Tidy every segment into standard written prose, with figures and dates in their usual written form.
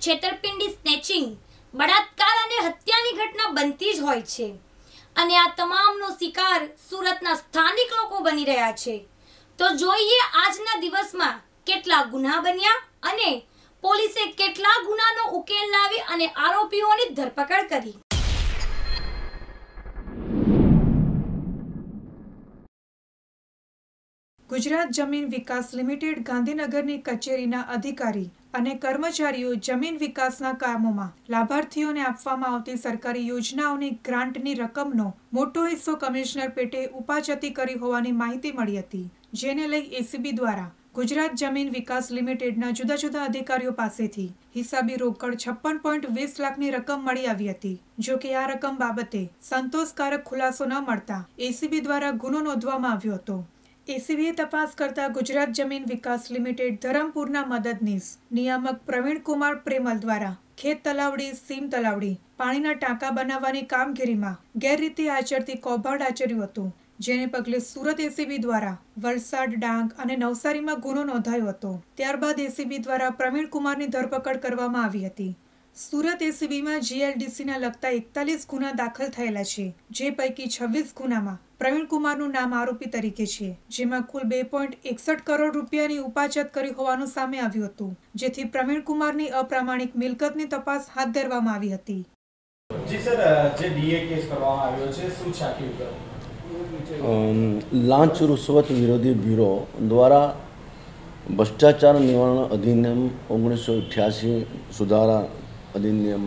છેતરપિંડી, સ્નેચિંગ, બળાત્કાર અને હત્યાની ઘટના બનતી જ હોય છે અને આ તમામનો શિકાર સુરતના સ્થાનિક લોકો બની રહ્યા છે। તો જોઈએ આજના દિવસમાં કેટલા ગુના બન્યા અને પોલીસે કેટલા ગુનાનો ઉકેલ લાવી અને આરોપીઓની ધરપકડ કરી। ગુજરાત જમીન વિકાસ લિમિટેડ ગાંધીનગરની કચેરીના અધિકારી અને કર્મચારીઓ જમીન વિકાસના કામોમાં લાભાર્થીઓને આપવામાં આવતી સરકારી યોજનાઓની ગ્રાન્ટની રકમનો મોટો હિસ્સો કમિશનર પેટે ઉપાજતી કરી હોવાની માહિતી મળી હતી, જેને લઈ એસીબી દ્વારા ગુજરાત જમીન વિકાસ લિમિટેડના જુદા જુદા અધિકારીઓ પાસેથી હિસાબી રોકડ 56.20 લાખની રકમ મળી આવી હતી। જો કે આ રકમ બાબતે સંતોષકારક ખુલાસો ન મળતા એસીબી દ્વારા ગુનો નોંધવામાં આવ્યો હતો। એસીબીએ તપાસ કરતા ગુજરાત જમીન વિકાસ લિમિટેડ ધરમપુરના મદદનીશ નિયામક પ્રવીણકુમાર પ્રેમલ દ્વારા ખેત તલાવડી, સીમ તલાવડી, પાણીના ટાંકા બનાવવાની કામગીરીમાં ગેરરીતિ આચરતી કૌભાંડ આચર્યું હતું, જેને પગલે સુરત એસીબી દ્વારા વલસાડ, ડાંગ અને નવસારીમાં ગુનો નોંધાયો હતો। ત્યારબાદ એસીબી દ્વારા પ્રવીણકુમારની ધરપકડ કરવામાં આવી હતી। સુરત એસીબીમાં જીએલડીસીના લગતા 41 ગુના દાખલ થયેલા છે, જે પૈકી 26 ગુનામાં પ્રવીણકુમારનું નામ આરોપી તરીકે છે, જેમાં કુલ 2.61 કરોડ રૂપિયાની ઉપાજત કરી હોવાનું સામે આવ્યું હતું, જેથી પ્રવીણકુમારની અપ્રામાણિક મિલકતની તપાસ હાથ ધરવામાં આવી હતી। જી સર, જે ડીએ કેસ કરવામાં આવ્યો છે, શું છે આખી વિગત? લાંચ રૂશ્વત વિરોધી બ્યુરો દ્વારા ભ્રષ્ટાચાર નિવારણ અધિનિયમ 1988 સુધારા અધિનિયમ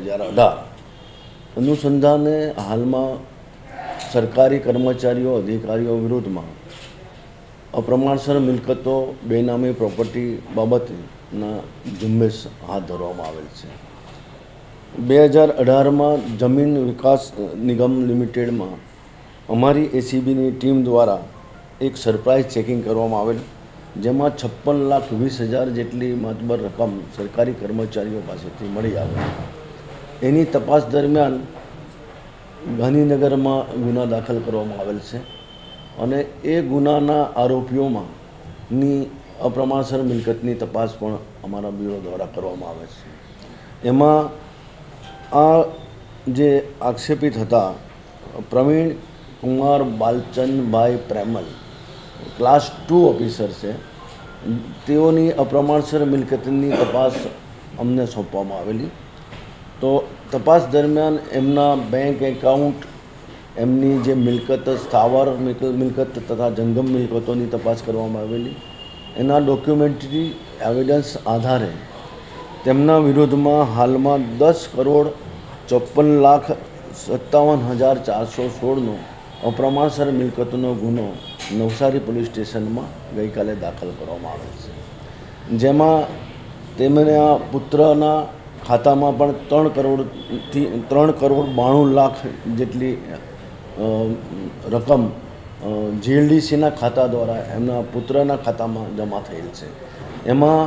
2018 અનુસંધાને હાલમાં સરકારી કર્મચારીઓ, અધિકારીઓ વિરુદ્ધમાં અપ્રમાણસર મિલકતો, બેનામી પ્રોપર્ટી બાબતના ઝુંબેશ હાથ ધરવામાં આવેલ છે। 2018માં જમીન વિકાસ નિગમ લિમિટેડમાં અમારી એસીબીની ટીમ દ્વારા એક સરપ્રાઇઝ ચેકિંગ કરવામાં આવેલ, જેમાં 56,20,000 જેટલી માતબર રકમ સરકારી કર્મચારીઓ પાસેથી મળી આવે। એની તપાસ દરમિયાન ગાંધીનગરમાં ગુના દાખલ કરવામાં આવેલ છે અને એ ગુનાના આરોપીઓમાંની અપ્રમાણસર મિલકતની તપાસ પણ અમારા બ્યુરો દ્વારા કરવામાં આવે છે। એમાં આ જે આક્ષેપિત હતા પ્રવીણ કુમાર બાલચંદભાઈ પ્રેમલ, ક્લાસ 2 ઓફિસર છે, તેઓની અપ્રમાણસર મિલકતની તપાસ અમને સોંપવામાં આવેલી। તો તપાસ દરમિયાન એમના બેંક એકાઉન્ટ, એમની જે મિલકત, સ્થાવર મિલકત તથા જંગમ મિલકતોની તપાસ કરવામાં આવેલી। એના ડોક્યુમેન્ટરી એવિડન્સ આધારે તેમના વિરોધમાં હાલમાં 10,54,57,416નો અપ્રમાણસર મિલકતનો ગુનો નવસારી પોલીસ સ્ટેશનમાં ગઈકાલે દાખલ કરવામાં આવેલ છે, જેમાં તેમના પુત્રના ખાતામાં પણ 3,92 લાખ જેટલી રકમ જીએલડીસીના ખાતા દ્વારા એમના પુત્રના ખાતામાં જમા થયેલ છે। એમાં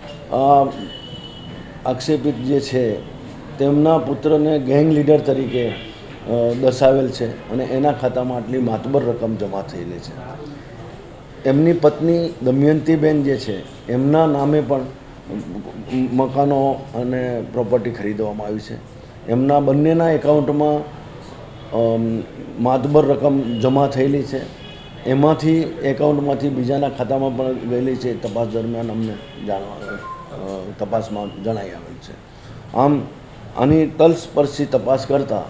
આક્ષેપિત જે છે તેમના પુત્રને ગેંગ લીડર તરીકે દર્શાવેલ છે અને એના ખાતામાં આટલી માતબર રકમ જમા થયેલી છે। એમની પત્ની દમયંતીબેન જે છે એમના નામે પણ મકાનો અને પ્રોપર્ટી ખરીદવામાં આવી છે। એમના બંનેના એકાઉન્ટમાં માતબર રકમ જમા થયેલી છે, એમાંથી એકાઉન્ટમાંથી બીજાના ખાતામાં પણ ગયેલી છે। તપાસ દરમિયાન અમને તપાસમાં જણાઈ આવેલ છે। આમ આની તલસ્પર્શી તપાસ કરતાં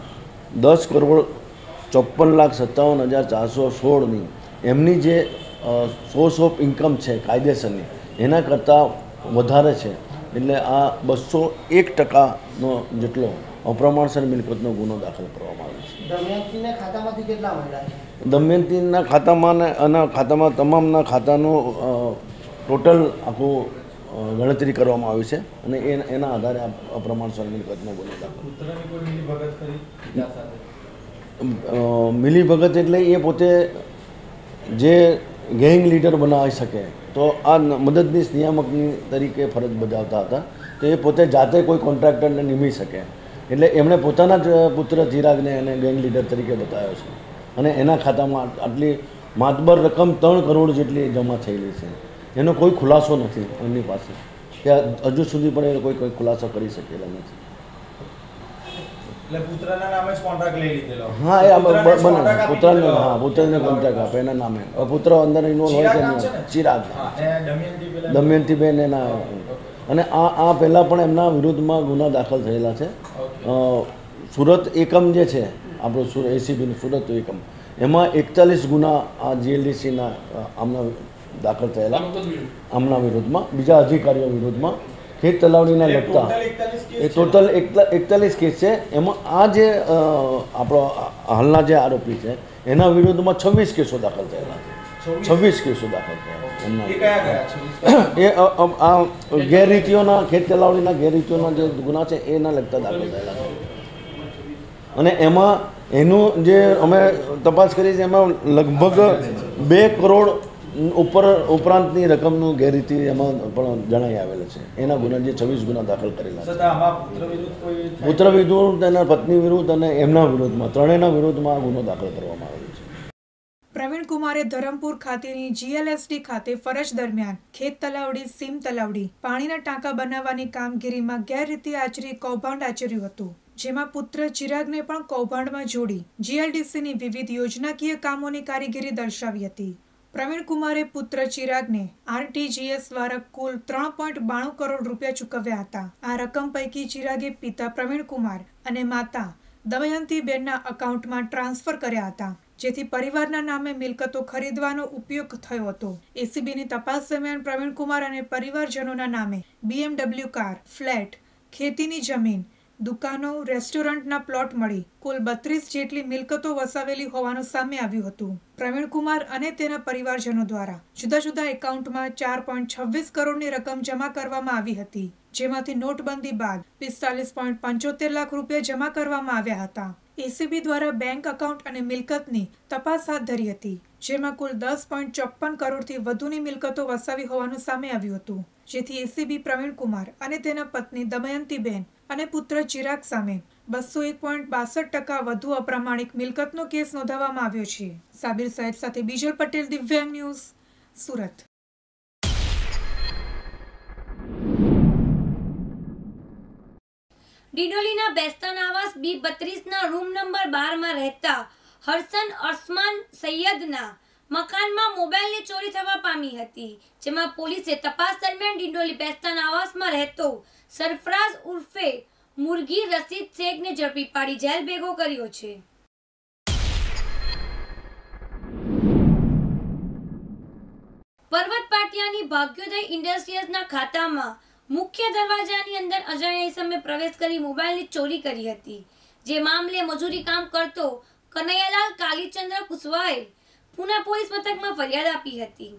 10,54,57,416ની એમની જે સોર્સ ઓફ ઇન્કમ છે કાયદેસરની, એના કરતાં વધારે છે, એટલે આ 201% જેટલો અપ્રમાણસર મિલકતનો ગુનો દાખલ કરવામાં આવ્યો છે। દમયંતીના ખાતામાંથી કેટલા મળ્યા છે? દમયંતીના ખાતામાં અને ખાતામાં તમામના ખાતાનું ટોટલ આખું ગણતરી કરવામાં આવી છે અને એના આધારે અપ્રમાણસર મિલકતનો ગુનો દાખલ। મિલીભગત એટલે એ પોતે જે ગેંગ લીડર બનાવી શકે, તો આ મદદનીશ નિયામકની તરીકે ફરજ બજાવતા હતા, તો એ પોતે જાતે કોઈ કોન્ટ્રાક્ટરને નિમી શકે, એટલે એમણે પોતાના જ પુત્ર ચિરાગને એને ગેંગ લીડર તરીકે બતાવ્યો છે અને એના ખાતામાં આટલી માતબર રકમ 3 કરોડ જેટલી જમા થયેલી છે। એનો કોઈ ખુલાસો નથી એમની પાસે। કે હજુ સુધી પણ એ કોઈ ખુલાસો કરી શકેલા નથી. એટલે પુત્રના નામે જ કોન્ટ્રાક્ટ લઈ લીધેલો. હા, એ પુત્રને કોન્ટ્રાક્ટ આપે એના નામે. પુત્ર અંદર ઇન્વોલ્વ હોય છે, ચિરાગ, દમયંતીબેન એના. અને આ પહેલાં પણ એમના વિરુદ્ધમાં ગુના દાખલ થયેલા છે. સુરત એકમ જે છે આપણું એસીબીનું સુરત એકમ, એમાં 41 ગુના આ જીએલડીસીના આમના દાખલ થયેલા આમના વિરુદ્ધમાં, બીજા અધિકારીઓ વિરુદ્ધમાં ખેત તલાવડીના લગતા એ ટોટલ 41 કેસ છે. એમાં આ જે આપણો હાલના જે આરોપી છે એના વિરુદ્ધમાં 26 કેસો દાખલ થયેલા છે. 26 કેસો દાખલ થયા એમના. એ આ ગેરરીતિઓના, ખેત તલાવડીના ગેરરીતિઓના જે ગુના છે એના લગતા દાખલ થયેલા છે. અને એમાં એનું જે અમે તપાસ કરી છે એમાં લગભગ 2 કરોડ ઉપરાંતની રકમનું ગેરરીતિ એમાં પણ જણાઈ આવેલું છે. એના ગુના જે 26 ગુના દાખલ કરેલા છે. પુત્ર વિરુદ્ધ, એના પત્ની વિરુદ્ધ અને એમના વિરુદ્ધમાં, ત્રણેયના વિરુદ્ધમાં આ ગુનો દાખલ કરવામાં આવેલો છે. પ્રવીણ કુમારે ધરમપુર ખાતેની જીએલએસડી ખાતે ફરજ દરમિયાન ખેત તલાવડી, સીમ તલાવડી, પાણીના ટાંકા બનાવવાની કામગીરીમાં ગેરરીતિ આચરી કૌભાંડ આચર્યું હતું, જેમાં પુત્ર ચિરાગને પણ કૌભાંડમાં જોડી જીએલડીસીની વિવિધ યોજનાકીય કામોની કારીગરી દર્શાવી હતી. પ્રવીણ કુમારે પુત્ર ચિરાગને આરટીજીએસ દ્વારા કુલ 3.92 કરોડ રૂપિયા ચૂકવ્યા હતા. આ રકમ પૈકી ચિરાગે પિતા પ્રવીણ કુમાર અને માતા દમયંતીબેનના એકાઉન્ટમાં ટ્રાન્સફર કર્યા હતા, જેથી પરિવારના નામે મિલકતો ખરીદવાનો ઉપયોગ થયો હતો. એસીબીની તપાસ દરમિયાન પ્રવીણ કુમાર અને પરિવારજનોના નામે BMW કાર, ફ્લેટ, ખેતીની જમીન, દુકાનો, રેસ્ટોરન્ટના પ્લોટ મળી કુલ 32 જેટલી મિલકતો વસાવેલી હોવાનું સામે આવ્યું હતું. પ્રવીણ કુમાર અને તેના પરિવારજનો દ્વારા જુદા જુદા એકાઉન્ટમાં 4.26 કરોડની રકમ જમા કરવામાં આવી હતી, જેમાંથી નોટબંધી બાદ 45.75 લાખ રૂપિયા જમા કરવામાં આવ્યા હતા. એસીબી દ્વારા બેંક એકાઉન્ટ અને મિલકતની તપાસ હાથ ધરી હતી, જેમાં કુલ 10.54 કરોડથી વધુની મિલકતો વસાવી હોવાનું સામે આવ્યું હતું, જેથી એસીબી પ્રવીણ કુમાર અને તેના પત્ની દમયંતીબેન અને પુત્ર ચિરાગ સામે 201.62% વધુ અપ્રામાણિક મિલકતનો કેસ નોંધાવવામાં આવ્યો છે. સાબિર સૈયદ સાથે બીજલ પટેલ, દિવ્યાંગ ન્યૂઝ, સુરત. ડિંડોલીના બેસ્તાન આવાસ B32ના રૂમ નંબર 12માં રહેતા હરસન અરસમાન સૈયદના મકાનમાં મોબાઈલની ચોરી થવા પામી હતી, જેમાં પોલીસે તપાસ દરમિયાન ડિંડોલી બેસ્તાન આવાસમાં રહેતો સરફરાઝ ઉર્ફે મુરગી રશીદ શેખને ઝડપી પાડી જેલ ભેગો કર્યો છે. પર્વત પાટિયાની ભાગ્યોદય ઇન્ડસ્ટ્રીઝના ખાતામાં મુખ્ય દરવાજાની અંદર અજાણ્યા ઇસમે પ્રવેશ કરી મોબાઈલની ચોરી કરી હતી, જે મામલે મજૂરી કામ કરતો કનૈયાલાલ કાલીચંદ્ર કુશવાએ પુના પોલીસ મથકમાં ફરિયાદ આપી હતી.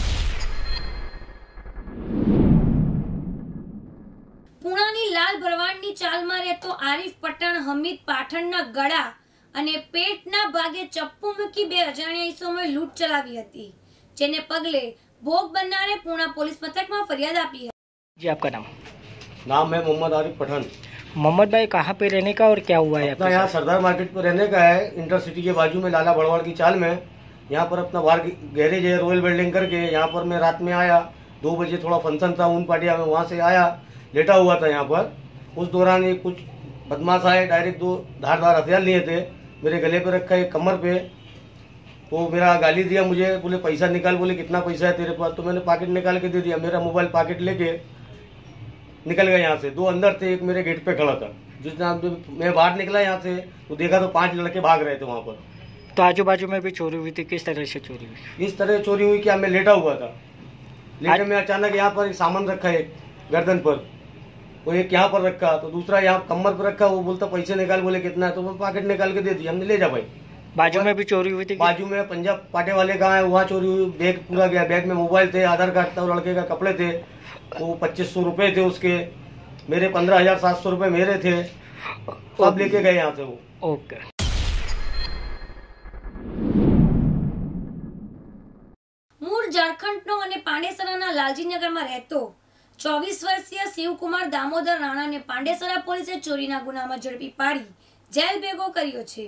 પુણાની લાલ ભરવાડની ચાલમાં રહેતો આરીફ પઠાણ હમીદ પાઠણના ગળા અને પેટના ભાગે ચપ્પુ મૂકી 2 અજાણ્યા ઇસમોએ લૂંટ ચલાવી હતી, જેને પગલે ભોગ બનનારે પુણા પોલીસ મથકમાં ફરિયાદ આપી હતી. जी आपका नाम? नाम है मोहम्मद आरिफ पठान। मोहम्मद भाई कहाँ पे रहने का और क्या हुआ है? अपना यहाँ सरदार मार्केट पर रहने का है, इंटरसिटी के बाजू में लाला भड़वाड़ की चाल में। यहाँ पर अपना बाहर गैरेज है, रॉयल बिल्डिंग करके। यहाँ पर मैं रात में आया, 2 बजे थोड़ा फंक्शन था ऊन पाटिया में, वहाँ से आया, लेटा हुआ था यहाँ पर। उस दौरान ये कुछ बदमाश आए, डायरेक्ट 2 धारदार हथियार लिए थे, मेरे गले पे रखा है, कमर पे। तो मेरा गाली दिया मुझे, बोले पैसा निकाल, बोले कितना पैसा है तेरे पास? तो मैंने पॉकेट निकाल के दे दिया, मेरा मोबाइल पॉकेट लेके निकल गया यहाँ से। 2 अंदर थे, एक मेरे गेट पे खड़ा था। जिस दिन मैं बाहर निकला यहाँ से तो देखा तो 5 लड़के भाग रहे थे वहाँ पर। तो आजू बाजू में भी चोरी हुई थी, किस तरह से चोरी हुई? इस तरह चोरी हुई क्या, मैं लेटा हुआ था, लेटे में अचानक यहाँ पर एक सामान रखा है गर्दन पर, वो एक यहाँ पर रखा, तो दूसरा यहाँ कमर पर रखा। वो बोलता पैसे निकाल, बोले कितना है? तो मैं पॉकेट निकाल के दे दिया, हमने ले जा भाई। बाजू में भी चोरी हुई थी? बाजू में पंजाब पाटे वाले कहाँ है, वहाँ चोरी हुई। बैग पूरा गया, बैग में मोबाइल थे, आधार कार्ड था, और लड़के का कपड़े थे, वो 2500 रुपए थे उसके, मेरे 15,700 रुपए मेरे थे, सब लेके गए यहाँ से वो। ओके। મૂળ ઝારખંડનો અને પાંડેસરાના લાલજીનગરમાં રહેતો 24 વર્ષીય શિવકુમાર દામોદર રાણાને પાંડેસરા પોલીસે ચોરીના ગુનામાં ઝડપી પાડી જેલ ભેગો કર્યો છે.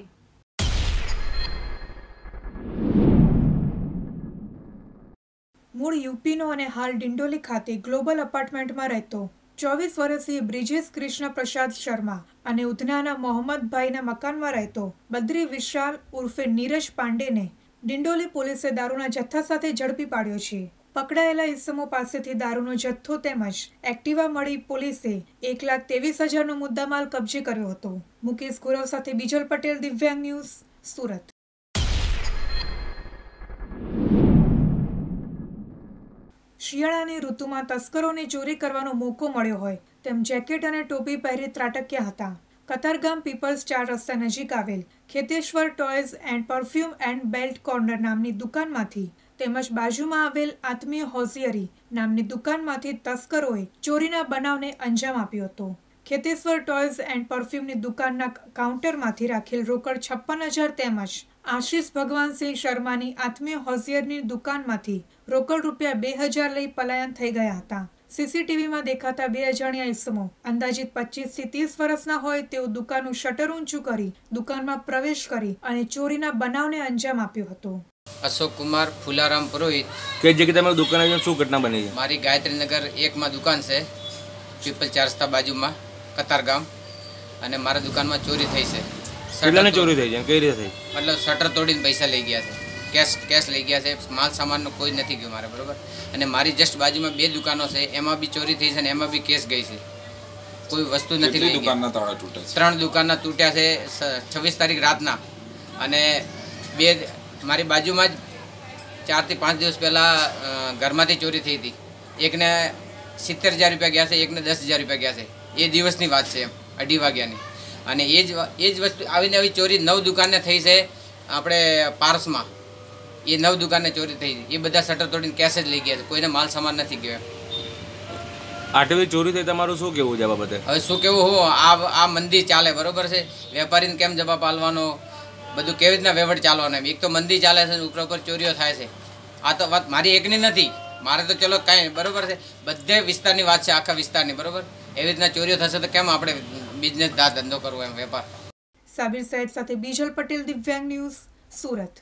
મૂળ યુપીનો અને હાલ ડિંડોલી ખાતે ગ્લોબલ અપાર્ટમેન્ટમાં રહેતો 24 વર્ષીય બ્રિજેશ કૃષ્ણ પ્રસાદ શર્મા અને ઉધનાના મોહમ્મદભાઈના મકાનમાં રહેતો બદ્રી વિશાલ ઉર્ફે નીરજ પાંડેને ડિંડોલી પોલીસે દારૂના જથ્થા સાથે ઝડપી પાડ્યો છે. પકડાયેલા ઇસમો પાસેથી દારૂનો જથ્થો તેમજ એક્ટિવા મળી પોલીસે 1,23,000નો મુદ્દામાલ કબજે કર્યો હતો. મુકેશ ગુરવ સાથે બીજલ પટેલ, દિવ્યાંગ ન્યૂઝ, સુરત. શિયાળાની ઋતુમાં તસ્કરોને ચોરી કરવાનો મોકો મળ્યો હોય તેમ જેકેટ અને ટોપી પહેરી ત્રાટક્યા હતા. કતારગામ પીપલ્સ 4 રસ્તા નજીક આવેલ Kheteshwar toys and perfume and belt corner નામની દુકાનમાંથી તેમજ બાજુમાં આવેલ આત્મીય હોઝિયરી નામની દુકાનમાંથી તસ્કરોએ ચોરીના બનાવને અંજામ આપ્યો હતો. ખેતેશ્વર ટોયઝ એન્ડ પરફ્યુમની દુકાનના કાઉન્ટરમાંથી રાખેલ રોકડ 56,000 તેમજ આશીષ ભગવાનસિંહ શર્માની આત્મીય હોઝિયરની દુકાનમાંથી રોકડ રૂપિયા 2,000 લઈ પલાયન થઈ ગયા હતા. સીસીટીવીમાં દેખાતા 2 અજાણ્યા ઇસમો અંદાજિત 25 થી 30 વર્ષના હોય તેઓ દુકાનનું શટર ઊંચું કરી દુકાનમાં પ્રવેશ કરી અને ચોરીના બનાવને અંજામ આપ્યો હતો. અશોક કુમાર ફુલારામ પુરોહિત. કઈ જગ્યાએ તમારી દુકાન આવી શું ઘટના બની છે? મારી ગાયત્રીનગર 1માં દુકાન છે, પીપલ 4 રસ્તા બાજુમાં કતારગામ, અને મારા દુકાનમાં ચોરી થઈ છે. કેટલાની ચોરી થઈ છે? કઈ રીતે થઈ? મતલબ શટર તોડીને પૈસા લઈ ગયા છે, કેશ લઈ ગયા છે, માલ સામાનનો કોઈ નથી ગયો મારે, બરોબર. અને મારી જસ્ટ બાજુમાં 2 દુકાનો છે, એમાં બી ચોરી થઈ છે અને એમાં બી કેસ ગઈ છે. કોઈ વસ્તુ નથી લઈ ગયા. 3 દુકાનના તૂટ્યા છે 26 તારીખ રાતના. અને 2 મારી બાજુમાં જ 4 થી 5 દિવસ પહેલાં ઘરમાંથી ચોરી થઈ હતી. એકને 70,000 રૂપિયા ગયા છે, એકને 10,000 રૂપિયા ગયા છે. એ દિવસની વાત છે, એમ 2:30 વાગ્યાની. અને એ જ વસ્તુ આવીને આવી ચોરી 9 દુકાનને થઈ છે આપણે પારસમાં. એ 9 દુકાનને ચોરી થઈ. એ બધા શટર તોડીને કેશ જ લઈ ગયા છે, કોઈને માલ સામાન નથી ગયો. આટલી ચોરી થઈ, તમારું શું કેવું છે આ બાબતે? હવે શું કેવું, આ મંદી ચાલે, બરોબર છે. વેપારીને કેમ જવાબ આપવાનો, બધું કેવી રીતના વહીવટ ચાલવાનો. એક તો મંદી ચાલે છે, ઉપર ચોરીઓ થાય છે. આ તો વાત મારી એકની નથી, મારે તો ચલો કાંઈ બરોબર છે, બધે વિસ્તારની વાત છે, આખા વિસ્તારની, બરોબર. એવી રીતના ચોરીઓ થશે તો કેમ આપણે બિઝનેસ ધંધો કરવો, એમ વેપાર. સાબિર સૈયદ સાથે બીજલ પટેલ, દિવ્યાંગ ન્યૂઝ, સુરત.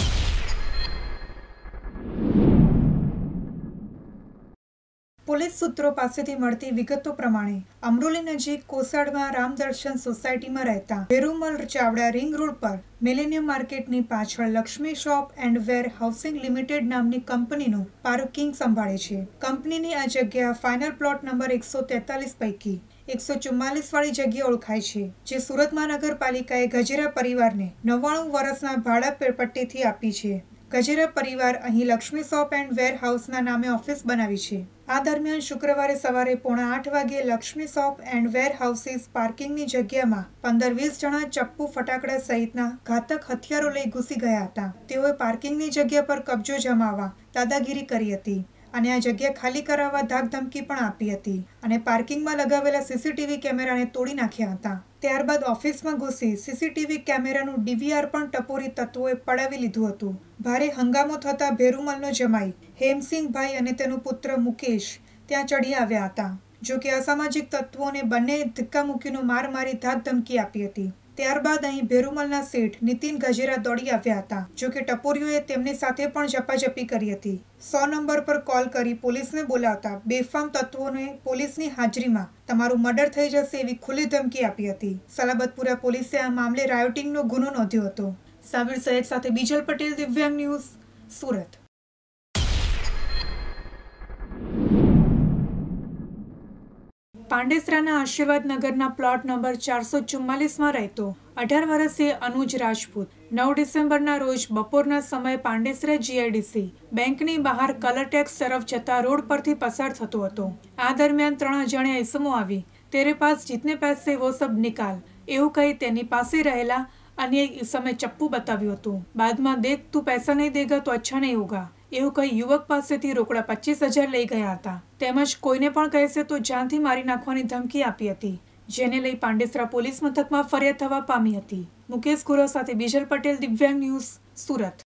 પોલીસ સૂત્રો પાસેથી મળતી વિગતો પ્રમાણે અમરોલી નજીક કોસાડમાં રામદર્શન સોસાયટીમાં રહેતા ભેરુમલ ચાવડા રિંગ રોડ પર મિલેનિયમ માર્કેટની પાછળ Laxmi shop and warehousing limited નામની કંપનીનું પાર્કિંગ સંભાળે છે. કંપનીની આ જગ્યા ફાઇનલ પ્લોટ નંબર 143 પૈકી 144 વાળી જગ્યા ઓળખાય છે, જે સુરત મહાનગરપાલિકાએ ગજેરા પરિવારને 99 વર્ષના ભાડા પટ્ટીથી આપી છે. ગજેરા પરિવાર અહીં લક્ષ્મી શોપ એન્ડ વેર હાઉસના નામે ઓફિસ બનાવી છે. આ દરમિયાન શુક્રવારે સવારે 7:45 વાગ્યે Laxmi shop and warehouses પાર્કિંગની જગ્યામાં 15-20 જણા ચપ્પુ, ફટાકડા સહિતના ઘાતક હથિયારો લઈ ઘૂસી ગયા હતા. તેઓએ પાર્કિંગની જગ્યા પર કબજો જમાવવા દાદાગીરી કરી હતી અને આ જગ્યા ખાલી કરાવવા ધાકધમકી પણ આપી હતી અને પાર્કિંગમાં લગાવેલા સીસીટીવી કેમેરાને તોડી નાખ્યા હતા. ત્યારબાદ ઓફિસમાં ઘૂસી સીસીટીવી કેમેરાનું ડીવીઆર પણ ટપોરી તત્વોએ પડાવી લીધું હતું. ભારે હંગામો થતા ભેરુમલનો જમાઈ હેમસિંહભાઈ અને તેનો પુત્ર મુકેશ ત્યાં ચડી આવ્યા હતા. જો કે અસામાજિક તત્વોને બંને ધક્કા મૂકીનો માર મારી ધાકધમકી આપી હતી. ત્યારબાદ અહીં ભેરુમલના શેઠ નીતિન ગજેરા દોડી આવ્યા હતા. જો કે ટપોરીઓએ તેમની સાથે પણ ઝપાઝપી કરી હતી. 100 નંબર પર કોલ કરી પોલીસને બોલાવતા બેફામ તત્વોને પોલીસની હાજરીમાં તમારું મર્ડર થઈ જશે એવી ખુલ્લી ધમકી આપી હતી. સલાબતપુરા પોલીસે આ મામલે રાયોટિંગનો ગુનો નોંધ્યો હતો. સાબિર સૈયદ સાથે બીજલ પટેલ, દિવ્યાંગ ન્યૂઝ, સુરત. પાંડેસરાના આશીર્વાદ નગરના પ્લોટ નંબર 444માં રહેતો 18 વર્ષીય અનુજ રાજપૂત 9 ડિસેમ્બરના રોજ બપોરના સમયે પાંડેસરા જીઆઈડીસી બેંકની બહાર કલર ટેક્સ તરફ જતા રોડ પરથી પસાર થતો હતો. આ દરમિયાન 3 અજાણ્યા ઇસમો આવી તેરે પાસ જીતને પૈસે વો સબ નિકાલ એવું કહી તેની પાસે રહેલા અન્ય ઇસમે ચપ્પુ બતાવ્યું હતું. બાદમાં દેખ તું પૈસા નહીં દેગા તો અચ્છા નહીં હોગા એવું કહી યુવક પાસેથી રોકડા 25,000 લઈ ગયા હતા. તેમજ કોઈને પણ કહેશે તો જાનથી મારી નાખવાની ધમકી આપી હતી, જેને લઈ પાંડેસરા પોલીસ મથકમાં ફરિયાદ થવા પામી હતી. મુકેશ ગુરવ સાથે બીજલ પટેલ, દિવ્યાંગ ન્યૂઝ, સુરત.